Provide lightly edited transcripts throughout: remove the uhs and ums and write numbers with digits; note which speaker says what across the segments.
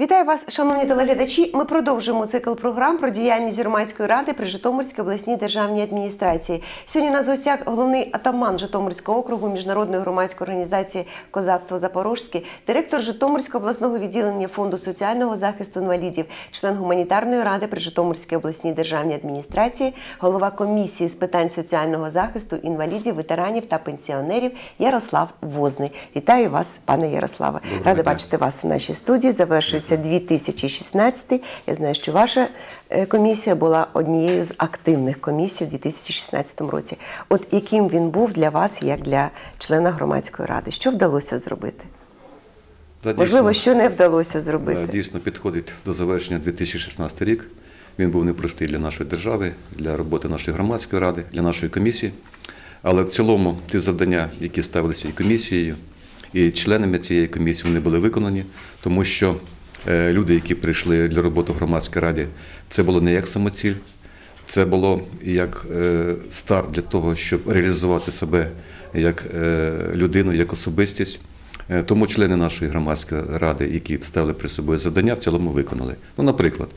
Speaker 1: Вітаю вас, шановні телеглядачі. Ми продовжуємо цикл програм про діяльність громадської ради при Житомирській обласній державній адміністрації. Сьогодні у нас в гостях головний атаман Житомирського округу Міжнародної громадської організації «Козацтво Запорозьке», директор Житомирського обласного відділення Фонду соціального захисту інвалідів, член гуманітарної ради при Житомирській обласній державній адміністрації, голова комісії з питань соціального захисту інвалідів, ветеранів та пенсіонерів Ярослав Возний. Вітаю вас, пане Ярославе. Рада бачити вас в нашій студії. Завершується 2016. Я знаю, що ваша комісія була однією з активних комісій у 2016 році. От яким він був для вас, як для члена громадської ради? Що вдалося зробити? Можливо, що не вдалося зробити?
Speaker 2: Дійсно, підходить до завершення 2016 рік. Він був непростий для нашої держави, для роботи нашої громадської ради, для нашої комісії. Але в цілому ті завдання, які ставилися і комісією, і членами цієї комісії, вони були виконані, тому що люди, які прийшли для роботи в громадській раді, це було не як самоціль, це було як старт для того, щоб реалізувати себе як людину, як особистість. Тому члени нашої громадської ради, які ставили при собою завдання, в цілому виконали. Ну, наприклад,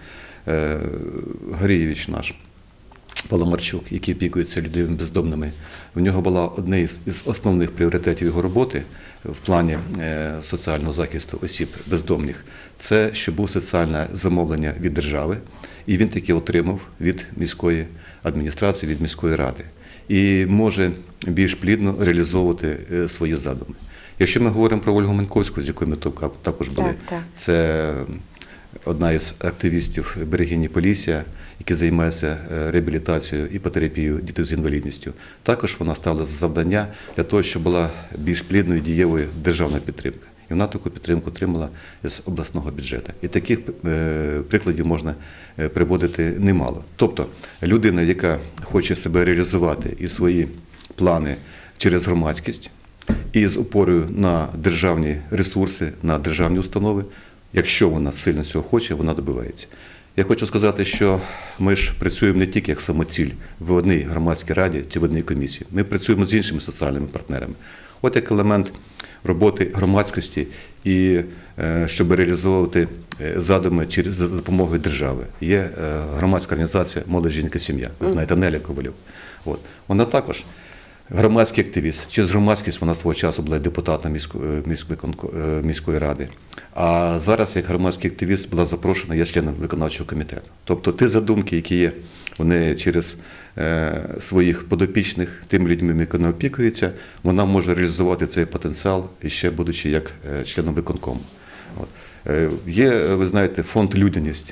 Speaker 2: Горієвич наш, Паламарчук, який опікується людьми бездомними, в нього була одна із основних пріоритетів його роботи в плані соціального захисту осіб бездомних. Це, щоб було соціальне замовлення від держави, і він таки отримав від міської адміністрації, від міської ради. І може більш плідно реалізовувати свої задуми. Якщо ми говоримо про Ольгу Маньковську, з якою ми також були, це одна із активістів берегині Полісся, які займаються реабілітацією і іпотерапією дітей з інвалідністю. Також вона ставила за завдання для того, щоб була більш плідною, дієвою державна підтримка. І вона таку підтримку отримала з обласного бюджету. І таких прикладів можна приводити немало. Тобто людина, яка хоче себе реалізувати і свої плани через громадськість, і з опорою на державні ресурси, на державні установи, якщо вона сильно цього хоче, вона добивається. Я хочу сказати, що ми ж працюємо не тільки як самоціль в одній громадській раді чи в одній комісії. Ми працюємо з іншими соціальними партнерами. От як елемент роботи громадськості і щоб реалізовувати задуми за допомогою держави. Є громадська організація «Молодь, жінка, сім'я». Ви знаєте, Неля Ковальов. От. Вона також громадський активіст. Через громадськість вона свого часу була депутатом міської ради. А зараз, як громадський активіст, була запрошена, я членом виконавчого комітету. Тобто ті задумки, які є, вони через своїх подопічних, тими людьми, які не опікуються, вона може реалізувати цей потенціал, ще будучи як членом виконкому. От. Є, ви знаєте, фонд «Людяність»,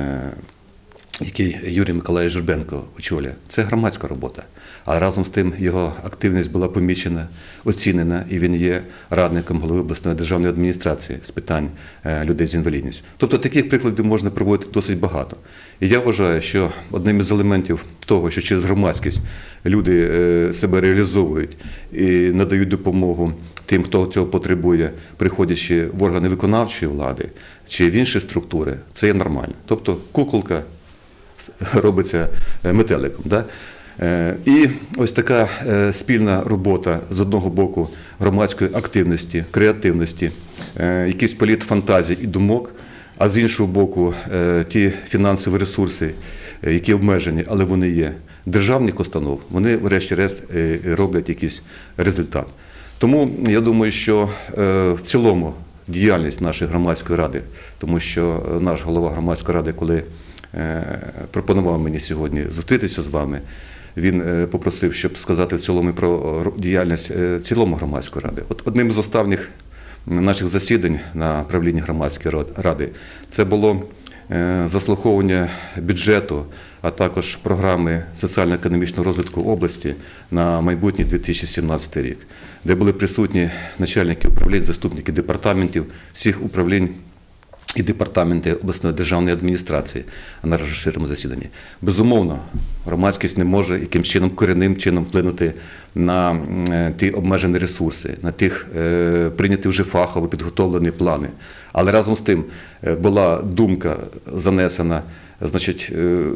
Speaker 2: який Юрій Миколаївич Журбенко очолює. Це громадська робота. А разом з тим його активність була помічена, оцінена, і він є радником голови обласної державної адміністрації з питань людей з інвалідністю. Тобто таких прикладів можна проводити досить багато. І я вважаю, що одним із елементів того, що через громадськість люди себе реалізовують і надають допомогу тим, хто цього потребує, приходячи в органи виконавчої влади чи в інші структури, це є нормально. Тобто куколка робиться метеликом. Да? І ось така спільна робота з одного боку громадської активності, креативності, якийсь політ фантазій і думок, а з іншого боку ті фінансові ресурси, які обмежені, але вони є, державних установ, вони врешті-решт роблять якийсь результат. Тому я думаю, що в цілому діяльність нашої громадської ради, тому що наш голова громадської ради, коли пропонував мені сьогодні зустрітися з вами, він попросив, щоб сказати в цілому про діяльність в цілому громадської ради. От одним з останніх наших засідань на правлінні громадської ради це було заслуховування бюджету, а також програми соціально-економічного розвитку області на майбутній 2017 рік, де були присутні начальники управлінь, заступники департаментів, всіх управлінь і департаменти обласної державної адміністрації на розширеному засіданні. Безумовно, громадськість не може якимсь чином, корінним чином вплинути на ті обмежені ресурси, на тих прийняті вже фахово підготовлені плани. Але разом з тим була думка занесена, значить,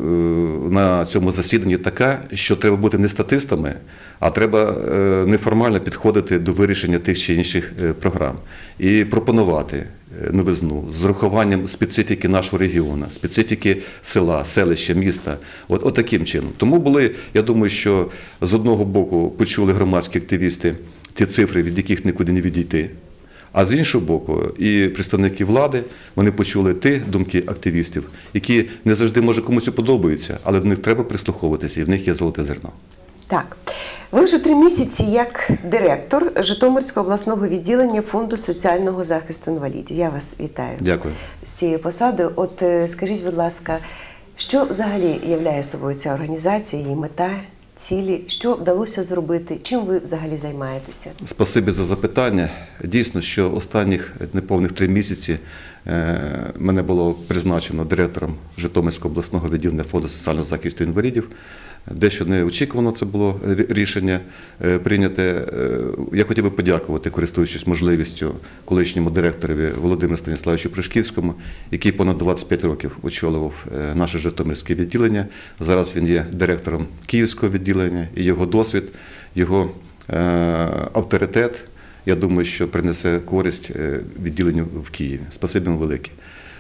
Speaker 2: на цьому засіданні така, що треба бути не статистами, а треба неформально підходити до вирішення тих чи інших програм і пропонувати новизну, з урахуванням специфіки нашого регіону, специфіки села, селища, міста. От таким чином. Тому були, я думаю, що з одного боку почули громадські активісти ті цифри, від яких нікуди не відійти. А з іншого боку, і представники влади, вони почули ті думки активістів, які не завжди, може, комусь і подобаються, але до них треба прислуховуватися, і в них є золоте зерно.
Speaker 1: Так, ви вже 3 місяці як директор Житомирського обласного відділення Фонду соціального захисту інвалідів. Я вас вітаю.
Speaker 2: Дякую.
Speaker 1: З цією посадою. От скажіть, будь ласка, що взагалі являє собою ця організація, її мета, цілі, що вдалося зробити, чим ви взагалі займаєтеся?
Speaker 2: Спасибі за запитання. Дійсно, що останніх неповних 3 місяці мене було призначено директором Житомирського обласного відділення Фонду соціального захисту інвалідів. Дещо неочікувано це було рішення прийняте. Я хотів би подякувати, користуючись можливістю, колишньому директорові Володимиру Станіславовичу Пришківському, який понад 25 років очолював наше Житомирське відділення. Зараз він є директором Київського відділення, і його досвід, його авторитет, я думаю, що принесе користь відділенню в Києві. Спасибі вам велике.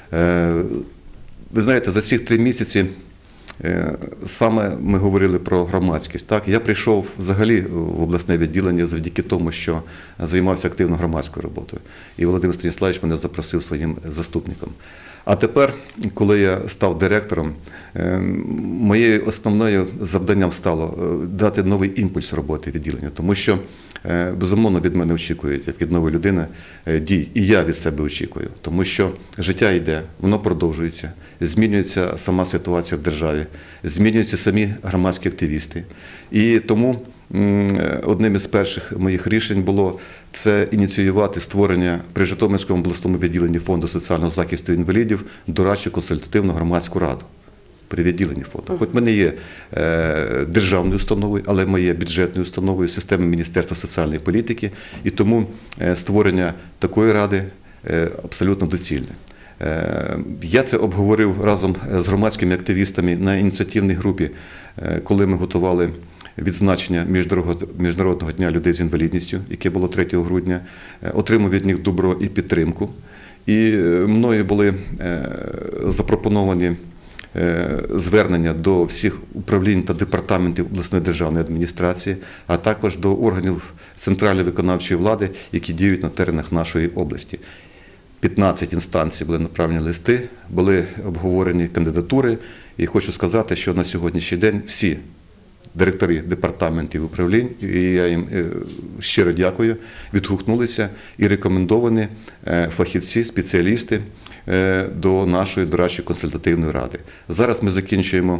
Speaker 2: Ви знаєте, за ці 3 місяці саме ми говорили про громадськість. Так? Я прийшов взагалі в обласне відділення завдяки тому, що займався активно громадською роботою. І Володимир Станіславович мене запросив своїм заступником. А тепер, коли я став директором, моєю основною завданням стало дати новий імпульс роботи відділення, тому що, безумовно, від мене очікують, як від нової людини, дій. І я від себе очікую, тому що життя йде, воно продовжується, змінюється сама ситуація в державі, змінюються самі громадські активісти. І тому одним із перших моїх рішень було це ініціювати створення при Житомирському обласному відділенні Фонду соціального захисту інвалідів дорадчу консультативну громадську раду при відділенні фонду. Хоч ми не є державною установою, але ми є бюджетною установою системи Міністерства соціальної політики, і тому створення такої ради абсолютно доцільне. Я це обговорив разом з громадськими активістами на ініціативній групі, коли ми готували відзначення Міжнародного дня людей з інвалідністю, яке було 3 грудня, отримав від них добро і підтримку. І мною були запропоновані звернення до всіх управлінь та департаментів обласної державної адміністрації, а також до органів центральної виконавчої влади, які діють на теренах нашої області. 15 інстанцій були направлені листи, були обговорені кандидатури. І хочу сказати, що на сьогоднішній день всі директори департаментів управлінь, і я їм щиро дякую, відгукнулися і рекомендовані фахівці, спеціалісти до нашої дорадчої консультативної ради. Зараз ми закінчуємо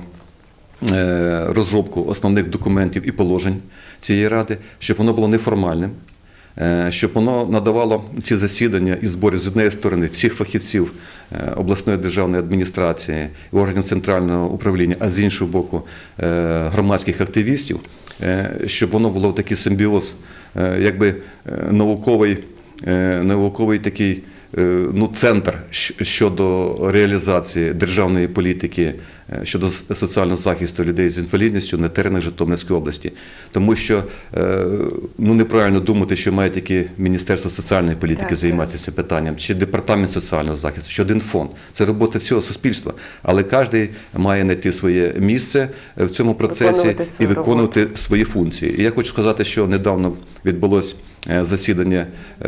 Speaker 2: розробку основних документів і положень цієї ради, щоб воно було неформальним, щоб воно надавало ці засідання і збори з однієї сторони всіх фахівців обласної державної адміністрації і органів центрального управління, а з іншого боку громадських активістів, щоб воно було такий симбіоз, якби науковий такий центр щодо реалізації державної політики щодо соціального захисту людей з інвалідністю на теренах Житомирської області. Тому що неправильно думати, що має тільки Міністерство соціальної політики займатися цим питанням, чи Департамент соціального захисту, чи один фонд. Це робота всього суспільства. Але кожен має знайти своє місце в цьому процесі і виконувати свої функції. І я хочу сказати, що недавно відбулось засідання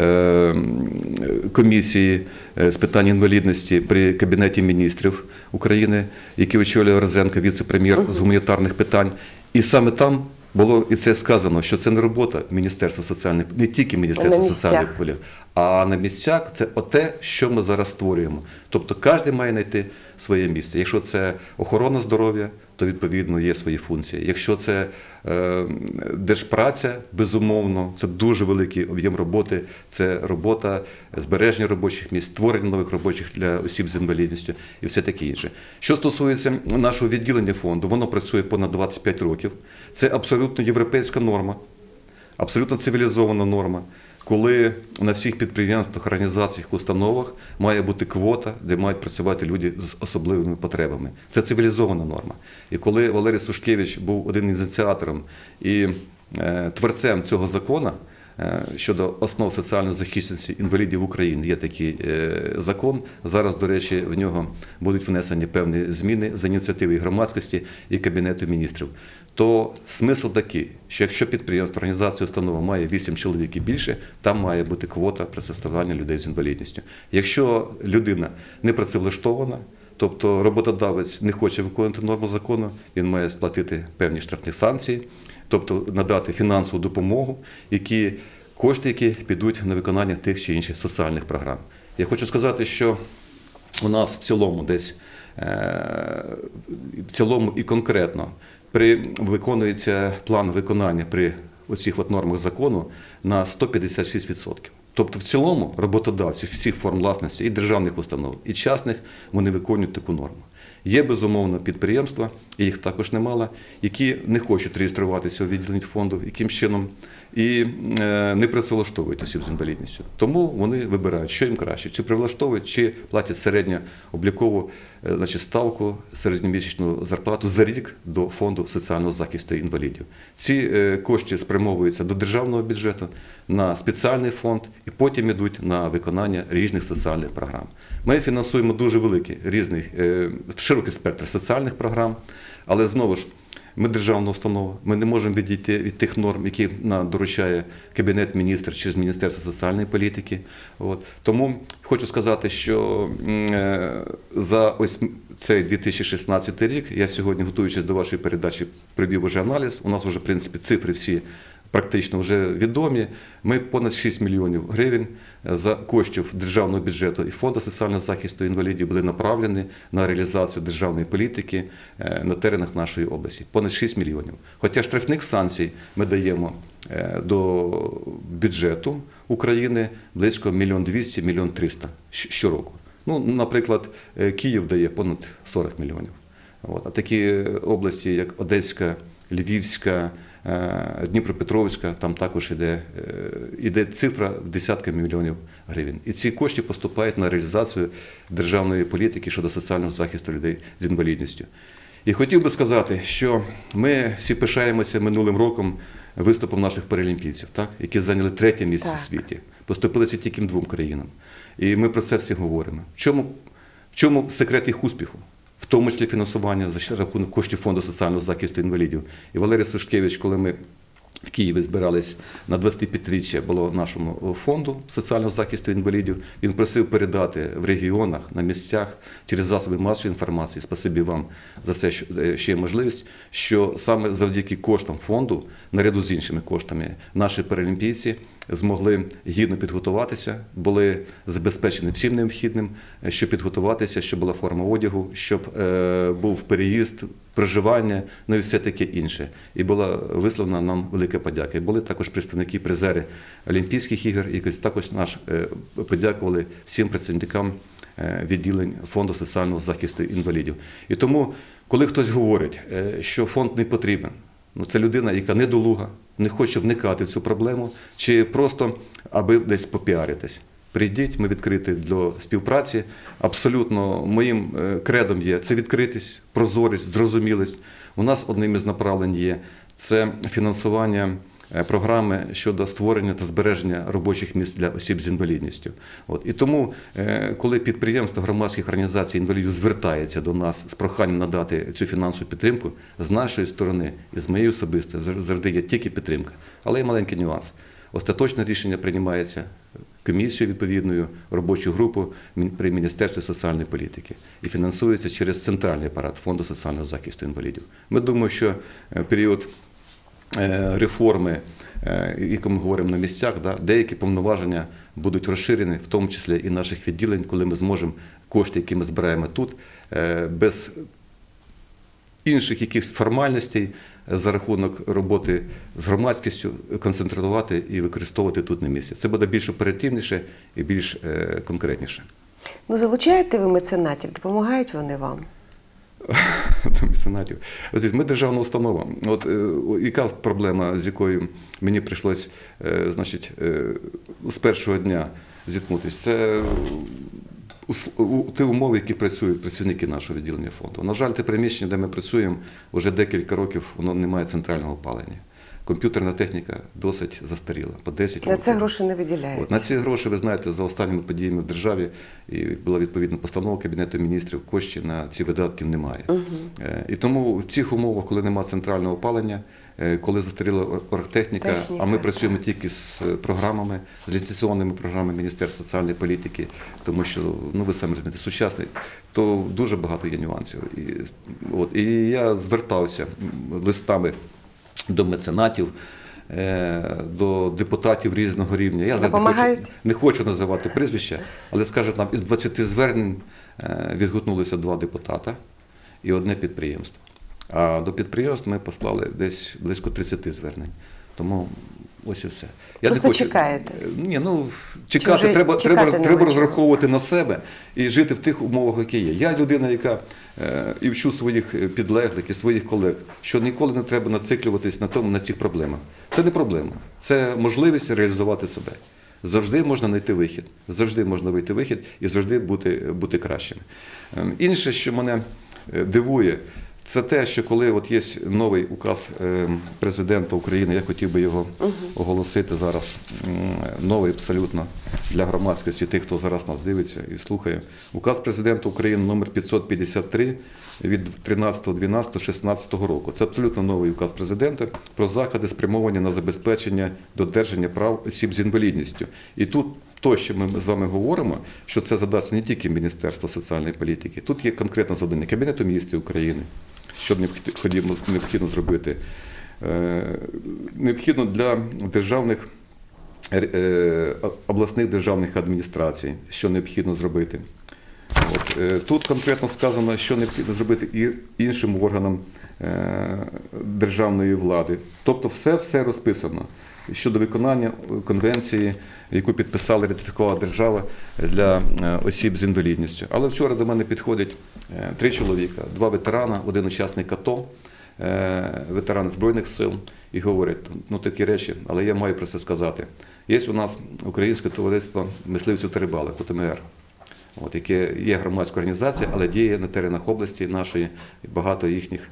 Speaker 2: комісії з питань інвалідності при Кабінеті міністрів України, який очолює Розенко, віце-прем'єр з гуманітарних питань. І саме там було і це сказано, що це не робота Міністерства соціальної політики, не тільки Міністерства соціальної політики, а на місцях це те, що ми зараз створюємо. Тобто кожен має знайти своє місце. Якщо це охорона здоров'я, то відповідно є свої функції. Якщо це держпраця, безумовно, це дуже великий об'єм роботи, це робота збереження робочих місць, створення нових робочих для осіб з інвалідністю і все таке інше. Що стосується нашого відділення фонду, воно працює понад 25 років. Це абсолютно європейська норма, абсолютно цивілізована норма, коли на всіх підприємствах, організаціях, установах має бути квота, де мають працювати люди з особливими потребами. Це цивілізована норма. І коли Валерій Сушкевич був один із ініціатором і творцем цього закону, щодо основ соціальної захищеності інвалідів України. Є такий закон. Зараз, до речі, в нього будуть внесені певні зміни з ініціативи громадськості і Кабінету міністрів. То смисл такий, що якщо підприємство, організація, установа має 8 чоловік і більше, там має бути квота працевлаштування людей з інвалідністю. Якщо людина не працевлаштована, тобто роботодавець не хоче виконувати норму закону, він має сплатити певні штрафні санкції, тобто надати фінансову допомогу, кошти, які підуть на виконання тих чи інших соціальних програм. Я хочу сказати, що у нас в цілому і конкретно виконується план виконання при оцих нормах закону на 156%. Тобто в цілому роботодавці всіх форм власності, і державних установ, і частних, вони виконують таку норму. Є, безумовно, підприємства, і їх також немало, які не хочуть реєструватися у відділенні фонду, яким чином, і не працевлаштовують осіб з інвалідністю. Тому вони вибирають, що їм краще, чи прилаштовують, чи платять середньооблікову ставку, середньомісячну зарплату за рік до фонду соціального захисту інвалідів. Ці кошти спрямовуються до державного бюджету, на спеціальний фонд, і потім йдуть на виконання різних соціальних програм. Ми фінансуємо дуже великий, широкий спектр соціальних програм, але знову ж, ми державна установа, ми не можемо відійти від тих норм, які нам доручає Кабінет міністрів через Міністерство соціальної політики. Тому хочу сказати, що за ось цей 2016 рік, я сьогодні, готуючись до вашої передачі, провів вже аналіз, у нас вже, в принципі, цифри всі практично вже відомі. Ми понад 6 мільйонів гривень за коштів державного бюджету і Фонду соціального захисту інвалідів були направлені на реалізацію державної політики на теренах нашої області. Понад 6 мільйонів. Хоча штрафних санкцій ми даємо до бюджету України близько 1 200 000 – 1 300 000 щороку. Наприклад, Київ дає понад 40 мільйонів. А такі області, як Одеська, Львівська, Дніпропетровська, там також іде цифра в десятки мільйонів гривень. І ці кошти поступають на реалізацію державної політики щодо соціального захисту людей з інвалідністю. І хотів би сказати, що ми всі пишаємося минулим роком виступом наших паралімпійців, які зайняли 3-те місце в світі. Поступилися тільки 2 країнам. І ми про це всі говоримо. В чому секрет їх успіху? В тому числі фінансування за рахунок коштів Фонду соціального захисту інвалідів. І Валерій Сушкевич, коли ми в Києві збирались на 25-річчя було нашому фонду соціального захисту інвалідів, він просив передати в регіонах, на місцях, через засоби масової інформації, спасибі вам за це, що ще є можливість, що саме завдяки коштам фонду, наряду з іншими коштами, наші паралімпійці змогли гідно підготуватися, були забезпечені всім необхідним, щоб підготуватися, щоб була форма одягу, щоб був переїзд, проживання, і все таке інше. І була висловлена нам велика подяка. І були також представники, призери Олімпійських ігор, які також подякували всім працівникам відділень Фонду соціального захисту інвалідів. І тому, коли хтось говорить, що фонд не потрібен, це людина, яка недолуга, не хоче вникати в цю проблему, чи просто аби десь попіаритись. Прийдіть, ми відкриті для співпраці. Абсолютно моїм кредом є це відкритість, прозорість, зрозумілість. У нас одним із направлень є це фінансування програми щодо створення та збереження робочих місць для осіб з інвалідністю. І тому, коли підприємство громадських організацій інвалідів звертається до нас з проханням надати цю фінансову підтримку, з нашої сторони і з моєї особисто завжди є тільки підтримка. Але є маленький нюанс. Остаточне рішення приймається комісією відповідною, робочу групу при Міністерстві соціальної політики і фінансується через центральний апарат Фонду соціального захисту інвалідів. Ми думаємо, що період реформи, яку ми говоримо на місцях, деякі повноваження будуть розширені, в тому числі і наших відділень, коли ми зможемо кошти, які ми збираємо тут, без інших якихось формальностей за рахунок роботи з громадськістю концентрувати і використовувати тут на місці. Це буде більш оперативніше і більш конкретніше.
Speaker 1: Залучаєте ви меценатів? Допомагають вони вам?
Speaker 2: Меценатів. Ми державна установа. Яка проблема, з якою мені прийшлось, з першого дня зіткнутися? Це ті умови, які працюють працівники нашого відділення фонду. На жаль, те приміщення, де ми працюємо, вже декілька років воно не має центрального опалення. комп'ютерна техніка досить застаріла, по 10
Speaker 1: На
Speaker 2: років.
Speaker 1: це гроші не виділяються.
Speaker 2: От, на ці гроші, ви знаєте, за останніми подіями в державі і була відповідна постанова Кабінету міністрів, коштів на ці видатки немає. І тому в цих умовах, коли немає центрального опалення, коли застаріла оргтехніка, а ми працюємо тільки з програмами, з ліцензіонними програмами Міністерства соціальної політики, тому що, ну ви самі розумієте, сучасний, то дуже багато є нюансів. І я звертався листами до меценатів, до депутатів різного рівня. Я не хочу називати прізвища, але скажу, там із 20 звернень відгукнулися 2 депутата і 1 підприємство. А до підприємств ми послали десь близько 30 звернень. Тому ось і все.
Speaker 1: Просто чекаєте?
Speaker 2: Ні, чекати треба розраховувати на себе і жити в тих умовах, які є. Я людина, яка і вчу своїх підлеглих і своїх колег, що ніколи не треба нациклюватись на цих проблемах. Це не проблема, це можливість реалізувати себе. Завжди можна знайти вихід, завжди можна вийти вихід і завжди бути кращими. Інше, що мене дивує, це те, що коли от є новий указ президента України, я хотів би його оголосити зараз, новий абсолютно для громадськості, тих, хто зараз нас дивиться і слухає. Указ президента України номер 553 від 13.12.16 року. Це абсолютно новий указ президента про заходи, спрямовані на забезпечення додержання прав осіб з інвалідністю. І тут то, що ми з вами говоримо, що це задача не тільки Міністерства соціальної політики, тут є конкретне завдання Кабінету міністрів України, що необхідно зробити. Необхідно для державних, обласних державних адміністрацій, що необхідно зробити. Тут конкретно сказано, що необхідно зробити і іншим органам державної влади. Тобто все розписано щодо виконання конвенції, яку підписала, ратифікувала держава для осіб з інвалідністю. Але вчора до мене підходять 3 чоловіка, 2 ветерана, 1 учасник АТО, ветеран Збройних сил, і говорять, такі речі, але я маю про це сказати. Є у нас Українське товариство мисливців та рибалок, УТМР, яке є громадська організація, але діє на теренах області нашої, багато їхніх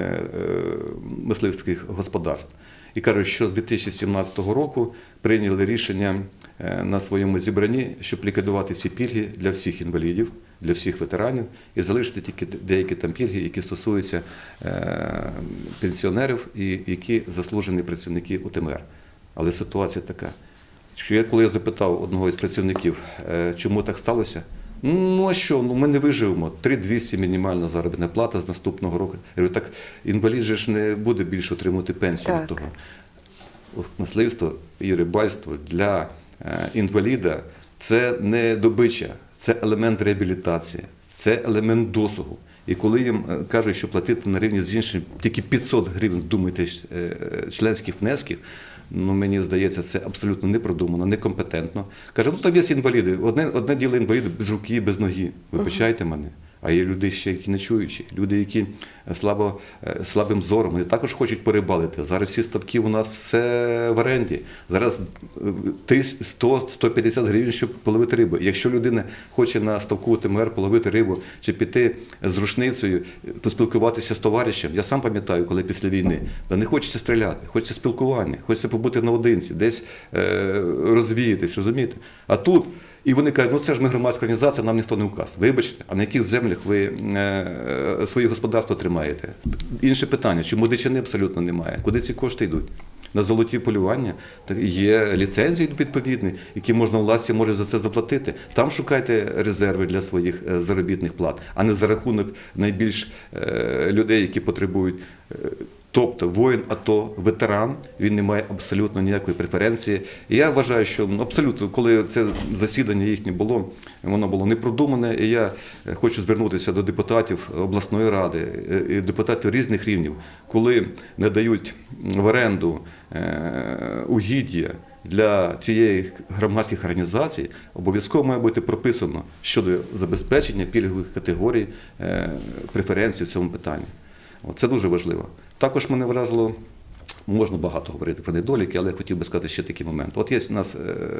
Speaker 2: мисливських господарств. І кажуть, що з 2017 року прийняли рішення на своєму зібранні, щоб ліквідувати всі пільги для всіх інвалідів, для всіх ветеранів і залишити тільки деякі там пільги, які стосуються пенсіонерів і які заслужені працівники УТМР. Але ситуація така, що коли я запитав одного із працівників, чому так сталося, а що, ми не виживемо, 3200 мінімальна заробітна плата з наступного року. Я говорю, так інвалід же ж не буде більше отримувати пенсію від того. Мисливство і рибальство для інваліда – це не добича, це елемент реабілітації, це елемент досугу. І коли їм кажуть, що платити на рівні з іншим тільки 500 гривень, думаєте, членських внесків, мені здається, це абсолютно непродумано, некомпетентно. Каже, там є інваліди, одне діло інваліди без руки, без ноги, вибачайте мене. А є люди ще, які не чуючі, люди, які слабим зором, вони також хочуть порибалити. Зараз всі ставки у нас все в оренді. Зараз 100-150 гривень, щоб половити рибу. Якщо людина хоче на ставку УТМР половити рибу, чи піти з рушницею, поспілкуватися з товаришем, я сам пам'ятаю, коли після війни, не хочеться стріляти, хочеться спілкування, хочеться побути наодинці, десь розвіятись, розумієте? А тут і вони кажуть, це ж ми громадська організація, нам ніхто не указ. Вибачте, а на яких землях ви своє господарство тримаєте? Інше питання, чому дичини абсолютно немає? Куди ці кошти йдуть? На золоті полювання? Є ліцензії відповідні, які власті може за це заплатити. Там шукайте резерви для своїх заробітних плат, а не за рахунок найбільш людей, які потребують. Тобто воїн АТО, ветеран, він не має абсолютно ніякої преференції. І я вважаю, що абсолютно, коли це засідання їхнє було, воно було непродумане, і я хочу звернутися до депутатів обласної ради, і депутатів різних рівнів, коли не дають в оренду угіддя для цієї громадських організацій, обов'язково має бути прописано щодо забезпечення пільгових категорій, преференцій в цьому питанні. Це дуже важливо. Також мене вразило, можна багато говорити про недоліки, але я хотів би сказати ще такий момент. От є у нас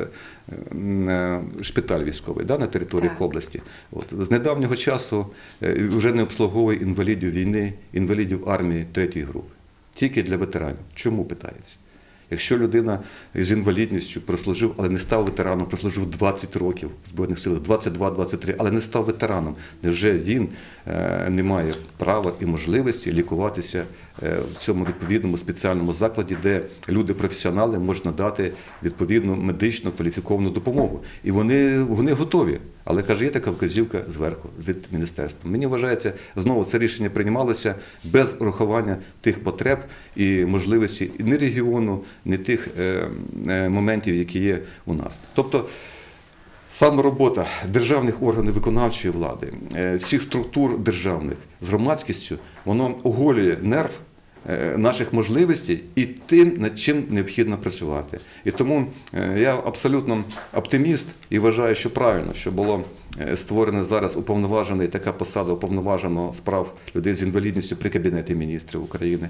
Speaker 2: шпиталь військовий на території області. З недавнього часу вже не обслуговує інвалідів війни, інвалідів армії 3-ї групи. Тільки для ветеранів. Чому, питається? Якщо людина з інвалідністю прослужив, але не став ветераном, прослужив 20 років в Збройних силах, 22-23, але не став ветераном, невже він не має права і можливості лікуватися в цьому відповідному спеціальному закладі, де люди-професіонали можуть надати відповідну медичну кваліфіковану допомогу. І вони готові. Але, каже, є така вказівка зверху, від міністерства. Мені вважається, знову це рішення приймалося без урахування тих потреб і можливостей ні регіону, ні тих моментів, які є у нас. Тобто, саме робота державних органів виконавчої влади, всіх структур державних з громадськістю, воно оголює нерв наших можливостей і тим, над чим необхідно працювати. І тому я абсолютно оптиміст і вважаю, що правильно, що було створена зараз уповноважена така посада уповноваженого справ людей з інвалідністю при Кабінеті міністрів України.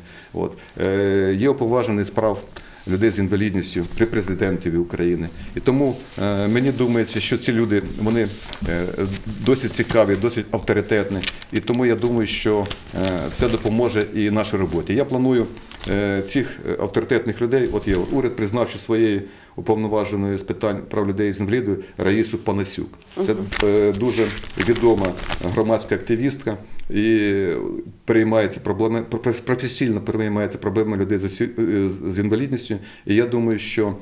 Speaker 2: Є уповноважений справ людей з інвалідністю при президентові України. І тому мені думається, що ці люди, вони досить цікаві, досить авторитетні. І тому я думаю, що це допоможе і нашій роботі. Я планую цих авторитетних людей, от є уряд, признавши своєю уповноваженою з питань прав людей з інвалідністю Раїсу Панасюк. Це дуже відома громадська активістка і переймається проблеми, професійно переймається проблеми людей з інвалідністю. І я думаю, що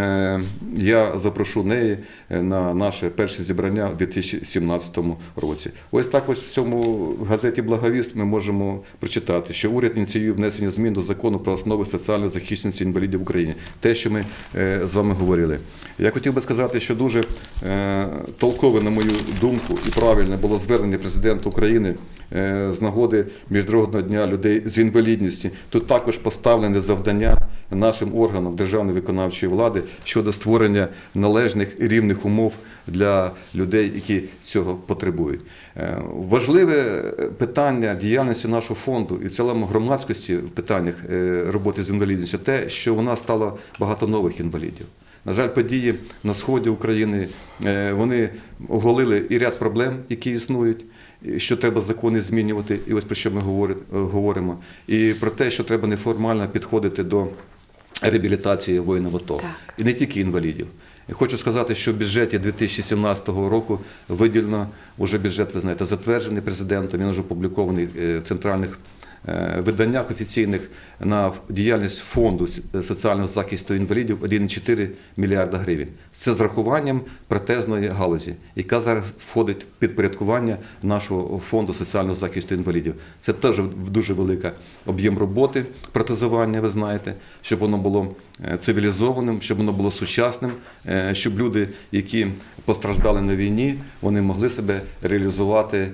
Speaker 2: я запрошу неї на наше перше зібрання у 2017 році. Ось так ось в цьому газеті «Благовіст» ми можемо прочитати, що уряд ініціює внесення змін до закону про основи соціальної захищеності інвалідів в Україні. Те, що ми з вами говорили. Я хотів би сказати, що дуже толкове, на мою думку, і правильне було звернення президента України з нагоди Міжнародного дня людей з інвалідністю. Тут також поставлене завдання нашим органам державної виконавчої влади щодо створення належних і рівних умов для людей, які цього потребують. Важливе питання діяльності нашого фонду і в цілому громадськості в питаннях роботи з інвалідністю те, що у нас стало багато нових інвалідів. На жаль, події на сході України, вони оголили і ряд проблем, які існують, що треба закони змінювати, і ось про що ми говоримо, і про те, що треба неформально підходити до реабілітації воїнів АТО. І не тільки інвалідів. І хочу сказати, що в бюджеті 2017 року виділено, вже бюджет, ви знаєте, затверджений президентом, він вже опублікований в центральних виданнях офіційних на діяльність фонду соціального захисту інвалідів 1,4 мільярда гривень. Це з рахуванням протезної галузі, яка зараз входить в підпорядкування нашого фонду соціального захисту інвалідів. Це теж дуже великий об'єм роботи, протезування, ви знаєте, щоб воно було цивілізованим, щоб воно було сучасним, щоб люди, які постраждали на війні, вони могли себе реалізувати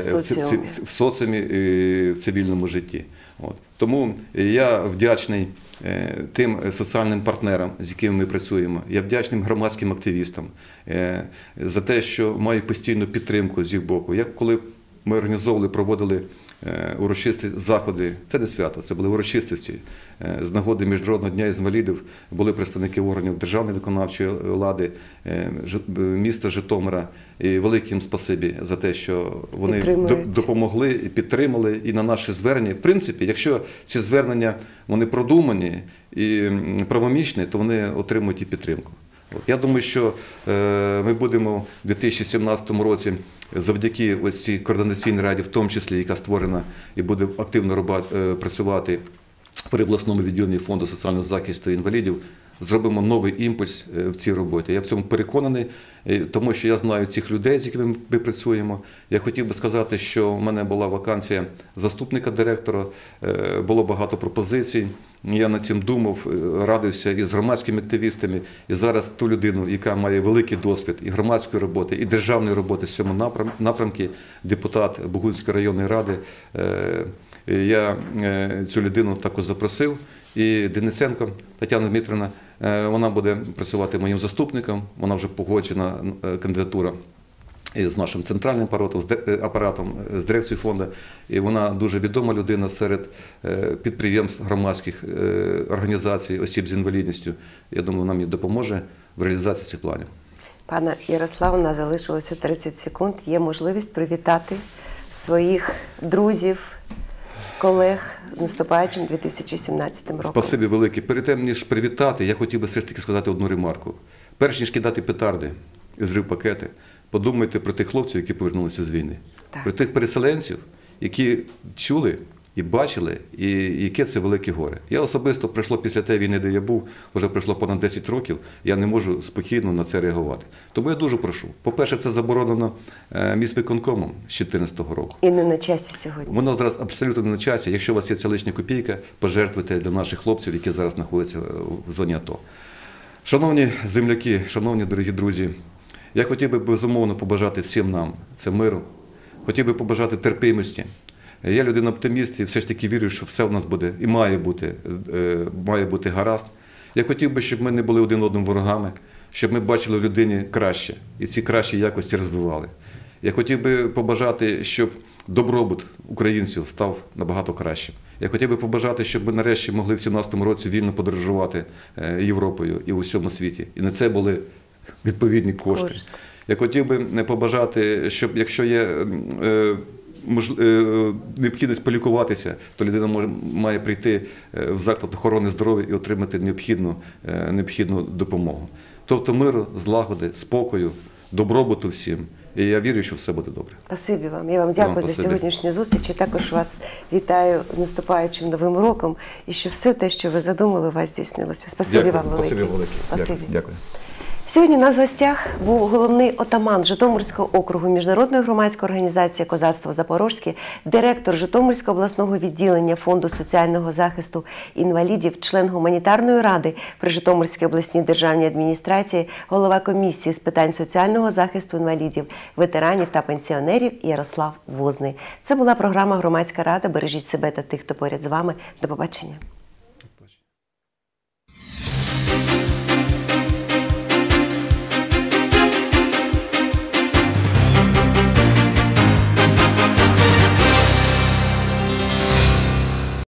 Speaker 2: в соціумі і в цивільному житті. Тому я вдячний тим соціальним партнерам, з якими ми працюємо. Я вдячний громадським активістам за те, що маю постійну підтримку з їх боку. Як коли ми організовували, проводили урочисті заходи, це не свято, це були урочистості. З нагоди Міжнародного дня інвалідів були представники органів державної виконавчої влади, міста Житомира. І велике їм спасибі за те, що вони допомогли і підтримали і на наші звернення. В принципі, якщо ці звернення вони продумані і правомічні, то вони отримують і підтримку. Я думаю, що ми будемо в 2017 році завдяки ось цій координаційній раді, в тому числі, яка створена і буде активно працювати при обласному відділенні Фонду соціального захисту інвалідів, зробимо новий імпульс в цій роботі. Я в цьому переконаний, тому що я знаю цих людей, з якими ми працюємо. Я хотів би сказати, що в мене була вакансія заступника директора, було багато пропозицій. Я над цим думав, радився із громадськими активістами. І зараз ту людину, яка має великий досвід і громадської роботи, і державної роботи в цьому напрямку, депутат Бугунської районної ради, я цю людину також запросив. І Денисенко Тетяна Дмитрівна, вона буде працювати моїм заступником, вона вже погоджена кандидатура з нашим центральним апаратом, з дирекцією фонду. І вона дуже відома людина серед підприємств, громадських організацій, осіб з інвалідністю. Я думаю, вона мені допоможе в реалізації цих планів.
Speaker 1: Пане Ярославе, у нас залишилося 30 секунд. Є можливість привітати своїх друзів, колег з наступаючим 2017 роком.
Speaker 2: Спасибі велике. Перед тим, ніж привітати, я хотів би все ж таки сказати одну ремарку. Перш ніж кидати петарди і зрив пакети, подумайте про тих хлопців, які повернулися з війни.
Speaker 1: Так.
Speaker 2: Про тих переселенців, які чули і бачили, і яке це велике горе. Я особисто пройшло після тієї війни, де я був, вже пройшло понад 10 років, я не можу спокійно на це реагувати. Тому я дуже прошу. По-перше, це заборонено міськвиконкомом з 2014 року.
Speaker 1: І не на часі сьогодні.
Speaker 2: Воно зараз абсолютно не на часі. Якщо у вас є ця лишня копійка, пожертвуйте для наших хлопців, які зараз знаходяться в зоні АТО. Шановні земляки, шановні дорогі друзі, я хотів би безумовно побажати всім нам це миру, хотів би побажати терпимості. Я людина-оптиміст і все ж таки вірю, що все в нас буде і має бути гаразд. Я хотів би, щоб ми не були один одним ворогами, щоб ми бачили в людині краще і ці кращі якості розвивали. Я хотів би побажати, щоб добробут українців став набагато кращим. Я хотів би побажати, щоб ми нарешті могли в 2017 році вільно подорожувати Європою і в усьому світі. І на це були відповідні кошти. Я хотів би побажати, щоб якщо є необхідність полікуватися, то людина має прийти в заклад охорони здоров'я і отримати необхідну допомогу. Тобто миру, злагоди, спокою, добробуту всім. І я вірю, що все буде добре.
Speaker 1: Спасибі вам. Я вам дякую за сьогоднішню зустріч. І також вас вітаю з наступаючим Новим роком. І що все те, що ви задумали, у вас здійснилося. Спасибі вам велике.
Speaker 2: Спасибі велике.
Speaker 1: Спасибі.
Speaker 2: Дякую.
Speaker 1: Сьогодні у нас в гостях був головний отаман Житомирського округу Міжнародної громадської організації «Козацтво Запорозьке», директор Житомирського обласного відділення Фонду соціального захисту інвалідів, член гуманітарної ради при Житомирській обласній державній адміністрації, голова комісії з питань соціального захисту інвалідів, ветеранів та пенсіонерів Ярослав Возний. Це була програма «Громадська рада». Бережіть себе та тих, хто поряд з вами. До побачення.